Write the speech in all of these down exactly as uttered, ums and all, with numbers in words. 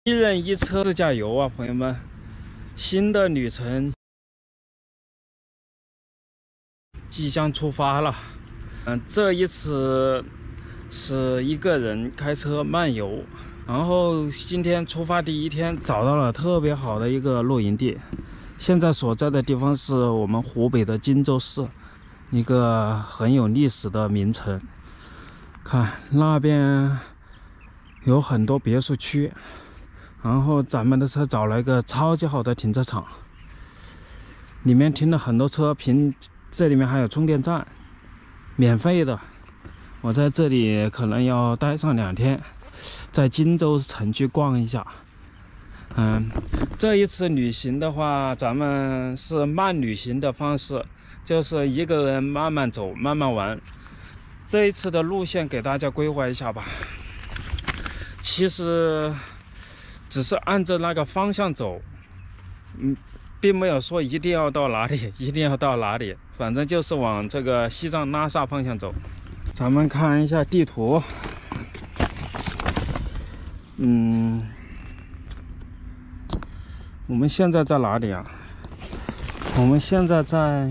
一人一车自驾游啊，朋友们，新的旅程即将出发了。嗯，这一次是一个人开车漫游，然后今天出发第一天找到了特别好的一个露营地。现在所在的地方是我们湖北的荆州市，一个很有历史的名城。看那边有很多别墅区。 然后咱们的车找了一个超级好的停车场，里面停了很多车，平这里面还有充电站，免费的。我在这里可能要待上两天，在荆州城区逛一下。嗯，这一次旅行的话，咱们是慢旅行的方式，就是一个人慢慢走，慢慢玩。这一次的路线给大家规划一下吧。其实。 只是按着那个方向走，嗯，并没有说一定要到哪里，一定要到哪里，反正就是往这个西藏拉萨方向走。咱们看一下地图，嗯，我们现在在哪里啊？我们现在在……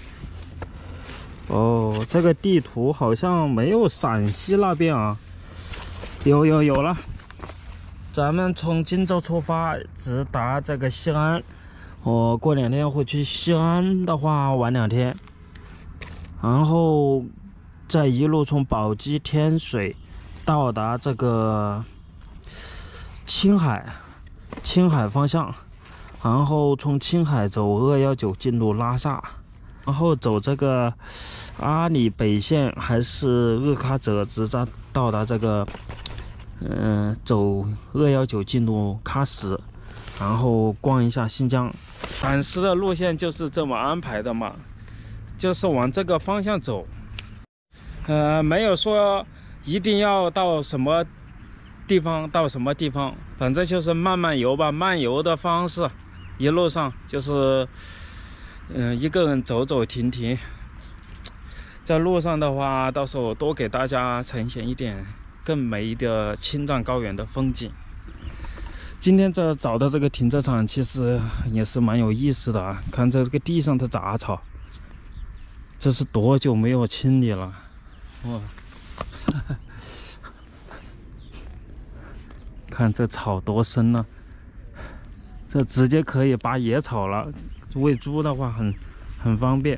哦，这个地图好像没有陕西那边啊，有有有了。 咱们从荆州出发，直达这个西安。我过两天会去西安的话玩两天，然后再一路从宝鸡天水到达这个青海，青海方向，然后从青海走二一九进入拉萨，然后走这个阿里北线还是日喀则，直达到达这个。 嗯、呃，走二一九进入喀什，然后逛一下新疆。暂时的路线就是这么安排的嘛，就是往这个方向走。呃，没有说一定要到什么地方到什么地方，反正就是慢慢游吧。漫游的方式，一路上就是，嗯、呃，一个人走走停停。在路上的话，到时候多给大家呈现一点。 更美的青藏高原的风景。今天这找的这个停车场其实也是蛮有意思的啊！看这个地上的杂草，这是多久没有清理了？哇！看这草多深呢、啊，这直接可以拔野草了。喂猪的话很很方便。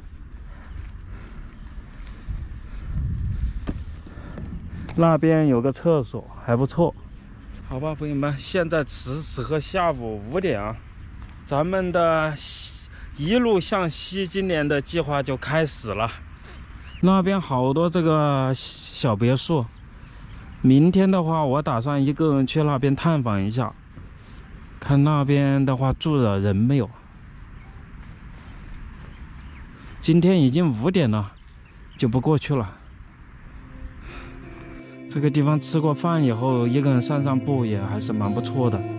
那边有个厕所，还不错。好吧，朋友们，现在此时此刻下午五点啊，咱们的一路向西今年的计划就开始了。那边好多这个小别墅，明天的话，我打算一个人去那边探访一下，看那边的话住的人没有。今天已经五点了，就不过去了。 这个地方吃过饭以后，一个人散散步也还是蛮不错的。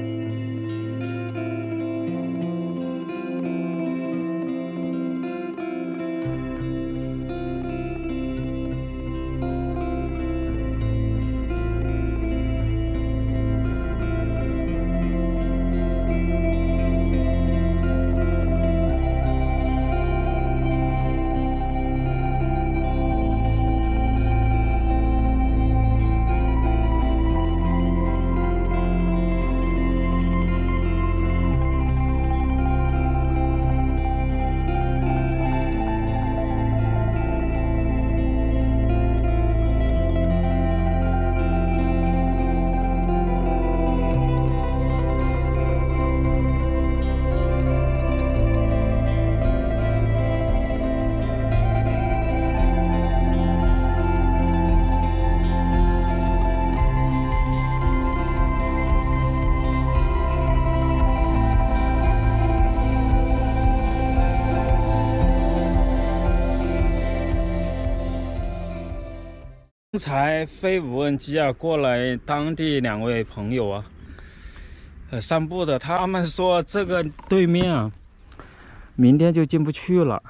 刚才飞无人机啊过来，当地两位朋友啊，呃，散步的，他们说这个对面啊，明天就进不去了。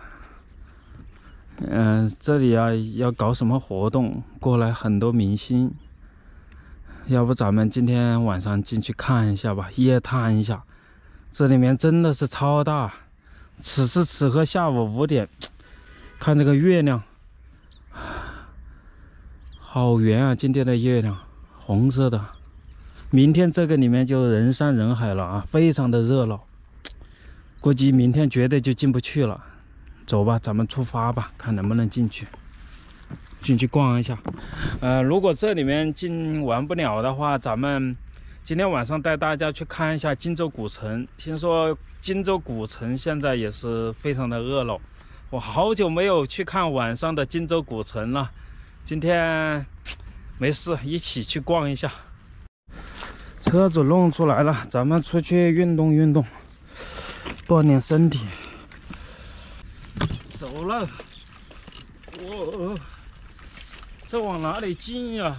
嗯、呃，这里啊要搞什么活动，过来很多明星， 要不咱们今天晚上进去看一下吧，夜探一下。这里面真的是超大。此时此刻下午五点，看这个月亮，好圆啊！今天的月亮，红色的。明天这个里面就人山人海了啊，非常的热闹。估计明天绝对就进不去了。走吧，咱们出发吧，看能不能进去。进去逛一下。呃，如果这里面进玩不了的话，咱们今天晚上带大家去看一下荆州古城。听说荆州古城现在也是非常的热闹，我好久没有去看晚上的荆州古城了。今天没事，一起去逛一下。车子弄出来了，咱们出去运动运动，锻炼身体。走了。我、哦、这往哪里进呀？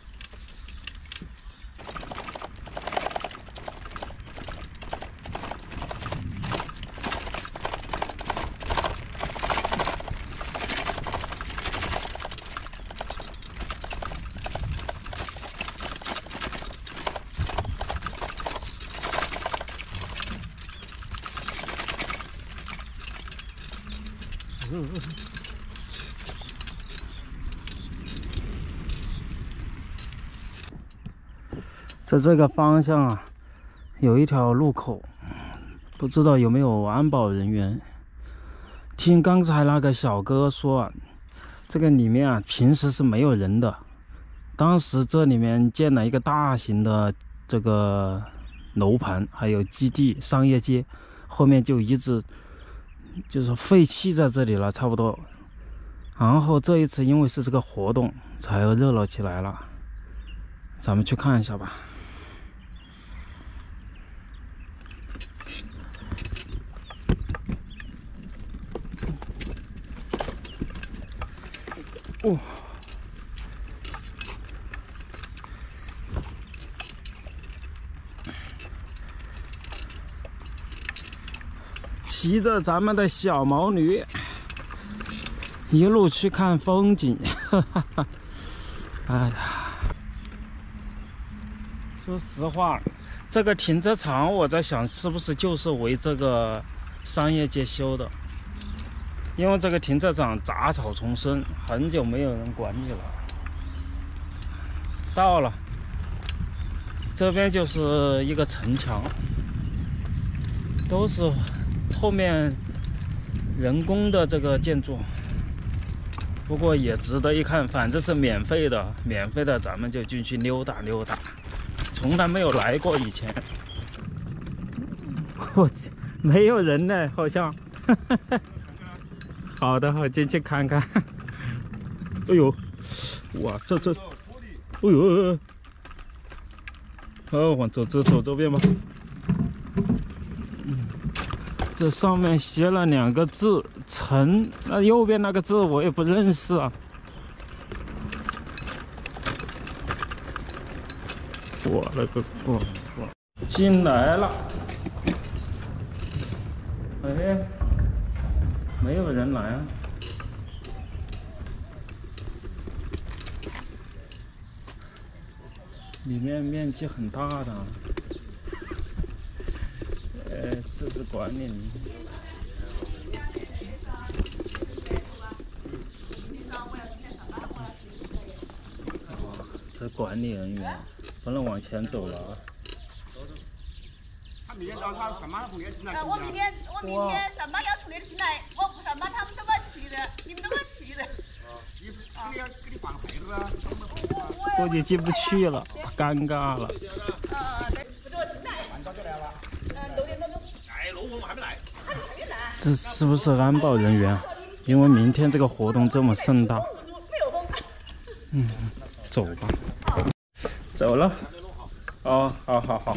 嗯嗯在这个方向啊，有一条路口，不知道有没有安保人员。听刚才那个小哥说啊，这个里面啊平时是没有人的，当时这里面建了一个大型的这个楼盘，还有基地、商业街，后面就一直就是废弃在这里了，差不多。然后这一次因为是这个活动，才热闹起来了。咱们去看一下吧。哦，骑着咱们的小毛驴，一路去看风景。哈哈哈！哎呀，说实话，这个停车场我在想，是不是就是为这个商业街修的？因为这个停车场杂草丛生，很久没有人管理了。到了，这边就是一个城墙，都是后面人工的这个建筑，不过也值得一看，反正是免费的，免费的咱们就进去溜达溜达。从来没有来过以前，我没有人呢，好像。好的，好，进去看看。哎呦，哇，这这，哎呦，哦，往走走走这边吧。嗯，这上面写了两个字“城”，那右边那个字我也不认识啊。我了个乖，进来了。哎。没有人来啊！里面面积很大的，呃，这是管理人员。哦，这管理人员不能往前走了啊！ 他明天早上上班从也进来。 呃，我明天我明天上班要从那里进来，我不上班他们都把气的，你们都把气的。 啊，你你要给你放配了啊？ 估计进不去了，尴尬了。 啊，对，不给我进来。 按早就来了。 嗯，六点多钟。 哎，六点还没来。 还没来。 这是不是安保人员？因为明天这个活动这么盛大。 没有风。 嗯，走吧。走了。哦，好好好。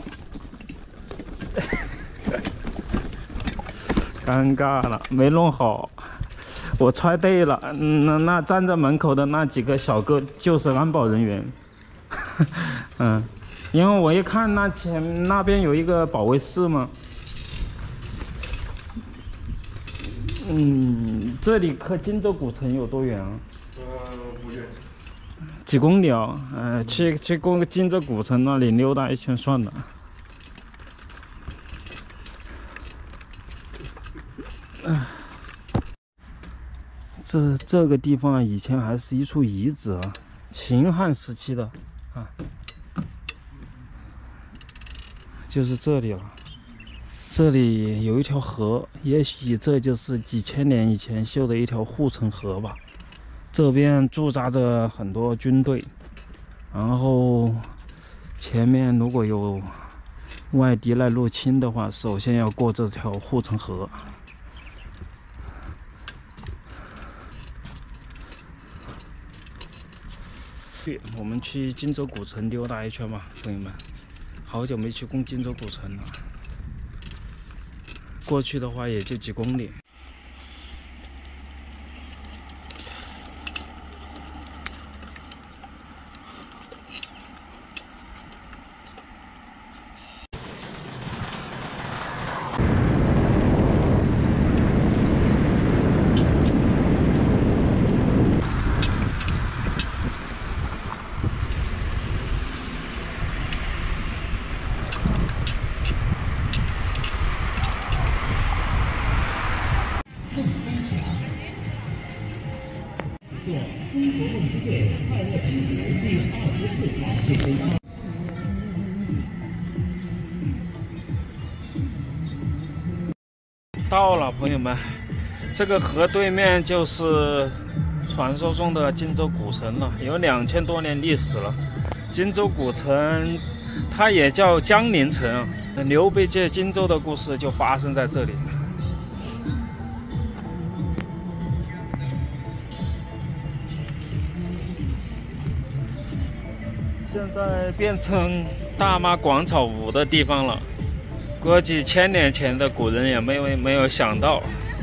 尴尬了，没弄好，我猜对了。那那站在门口的那几个小哥就是安保人员。嗯，因为我一看那前那边有一个保卫室嘛。嗯，这里和荆州古城有多远啊？ 呃，不远。 几公里啊？呃，去去过荆州古城那里溜达一圈算了。啊，这这个地方以前还是一处遗址啊，秦汉时期的啊，就是这里了。这里有一条河，也许这就是几千年以前修的一条护城河吧。这边驻扎着很多军队，然后前面如果有外敌来入侵的话，首先要过这条护城河。去，我们去荆州古城溜达一圈吧，朋友们。好久没去过荆州古城了。过去的话也就几公里。 中国梦之队快乐之舞第二十四场健身操。 到了，朋友们，这个河对面就是传说中的荆州古城了，有两千多年历史了。荆州古城，它也叫江陵城，刘备借荆州的故事就发生在这里。现在变成大妈广场舞的地方了，估计千年前的古人也没有没有想到。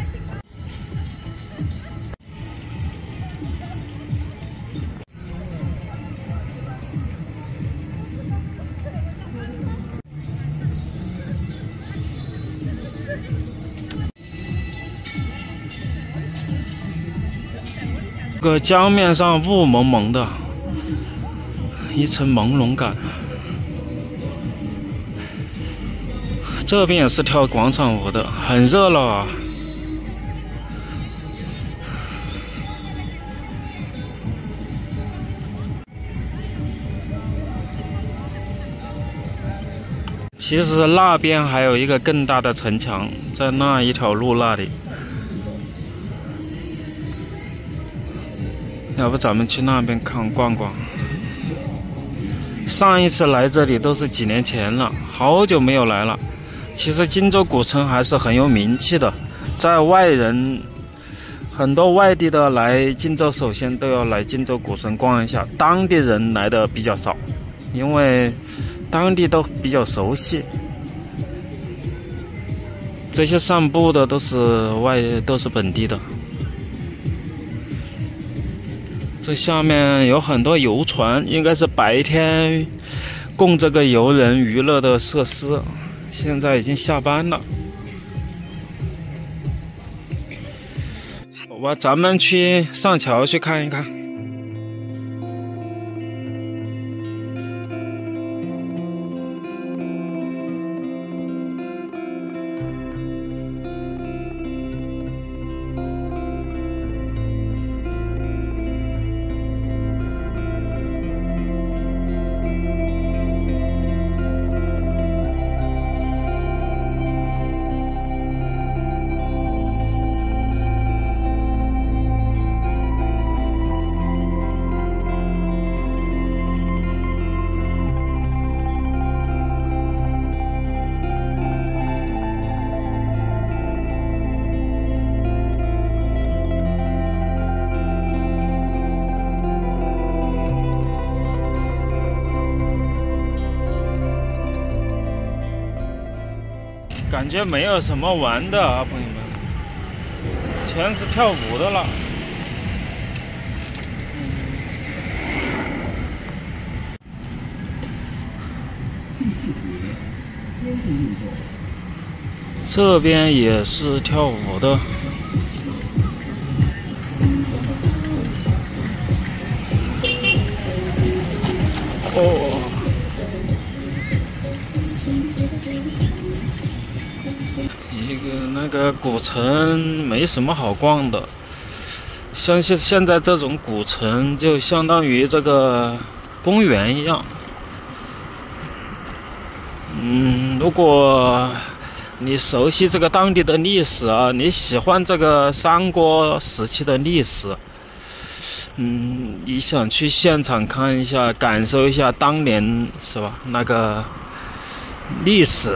这个江面上雾蒙蒙的。一层朦胧感，这边也是跳广场舞的，很热闹啊。其实那边还有一个更大的城墙，在那一条路那里。要不咱们去那边看逛逛。上一次来这里都是几年前了，好久没有来了。其实荆州古城还是很有名气的，在外人很多外地的来荆州，首先都要来荆州古城逛一下，当地人来的比较少，因为当地都比较熟悉。这些散步的都是外都是本地的。这下面有很多游船，应该是白天供这个游人娱乐的设施，现在已经下班了。好吧，咱们去上桥去看一看。感觉没有什么玩的啊，朋友们，全是跳舞的了。这边也是跳舞的。 哦，一个那个古城没什么好逛的，像现现在这种古城就相当于这个公园一样。嗯，如果你熟悉这个当地的历史啊，你喜欢这个三国时期的历史，嗯，你想去现场看一下，感受一下当年是吧？那个历史，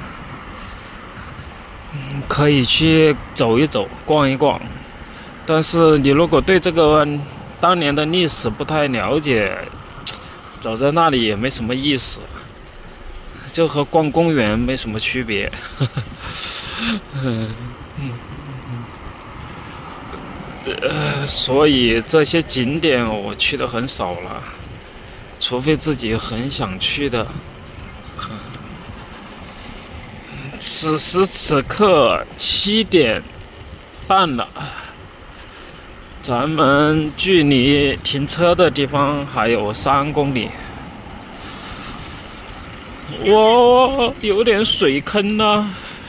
嗯，可以去走一走，逛一逛。但是你如果对这个当年的历史不太了解，走在那里也没什么意思。就和逛公园没什么区别。嗯嗯呃，所以这些景点我去的很少了，除非自己很想去的。此时此刻七点半了，咱们距离停车的地方还有三公里。哇，有点水坑呢。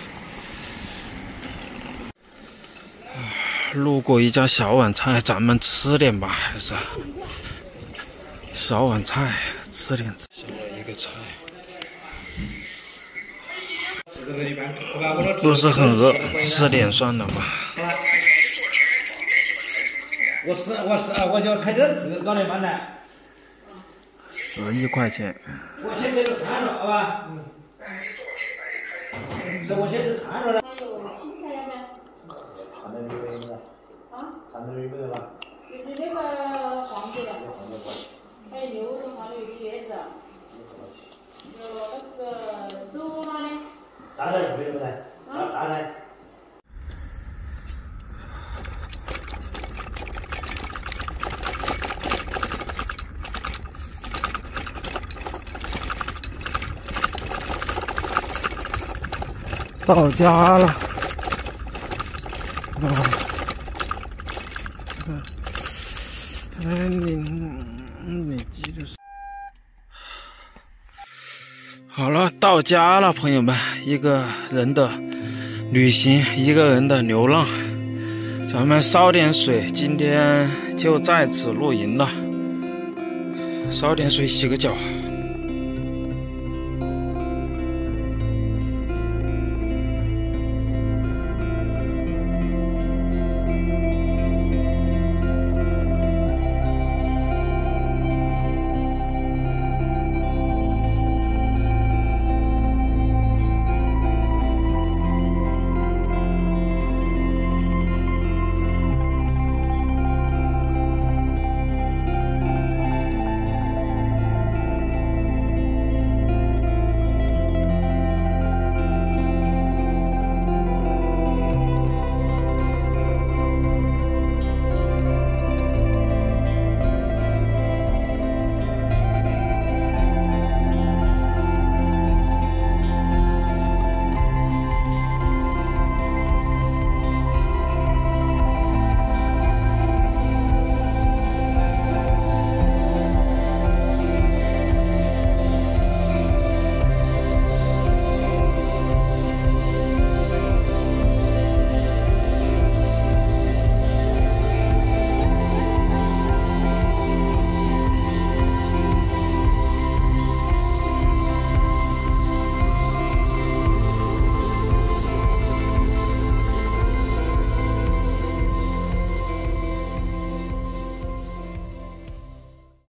路过一家小碗菜，咱们吃点吧，还是小碗菜吃点。小了一个菜，不是很饿，吃点算了吧。 我是我是我就看这字搞得蛮难。 十一块钱。 我现在就看了，好吧？嗯。是我现在看了了。 还有青菜要不要？ 看到有没有了？ 啊？ 看到有没有了？ 就是那个黄色的，还有牛肉，还有茄子，有那个手拉的。 大菜不有来？大大菜。 到家了，啊，哎，你你记得是好了，到家了，朋友们，一个人的旅行，一个人的流浪，咱们烧点水，今天就在此露营了，烧点水洗个脚。